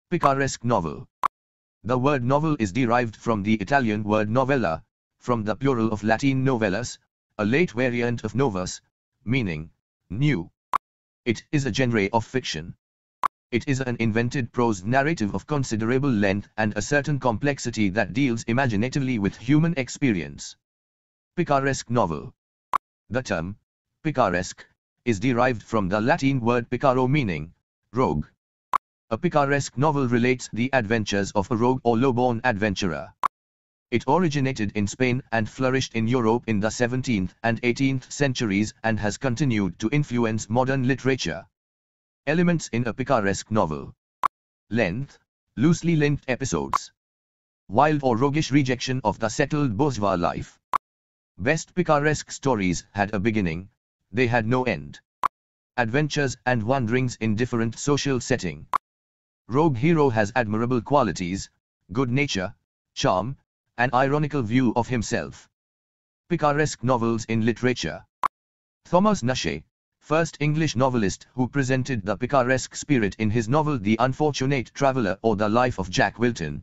Picaresque novel. The word novel is derived from the Italian word novella, from the plural of Latin novellus, a late variant of novus, meaning new. It is a genre of fiction. It is an invented prose narrative of considerable length and a certain complexity that deals imaginatively with human experience. Picaresque novel. The term picaresque is derived from the Latin word picaro meaning rogue. A picaresque novel relates the adventures of a rogue or low-born adventurer. It originated in Spain and flourished in Europe in the 17th and 18th centuries and has continued to influence modern literature. Elements in a picaresque novel. Length, loosely linked episodes. Wild or roguish rejection of the settled bourgeois life. Best picaresque stories had a beginning, they had no end. Adventures and wanderings in different social setting. Rogue hero has admirable qualities, good nature, charm, an ironical view of himself. Picaresque novels in literature. Thomas Nashe, first English novelist who presented the picaresque spirit in his novel The Unfortunate Traveller or The Life of Jack Wilton,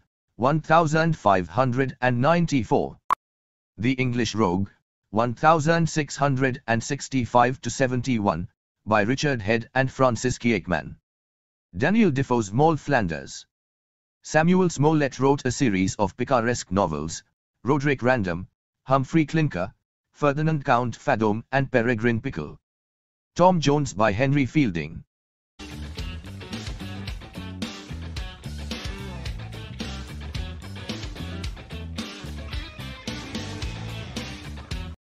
1594. The English Rogue, 1665-71, by Richard Head and Francis Kiekman. Daniel Defoe's Moll Flanders. Samuel Smollett wrote a series of picaresque novels, Roderick Random, Humphrey Clinker, Ferdinand Count Faddome and Peregrine Pickle. Tom Jones by Henry Fielding.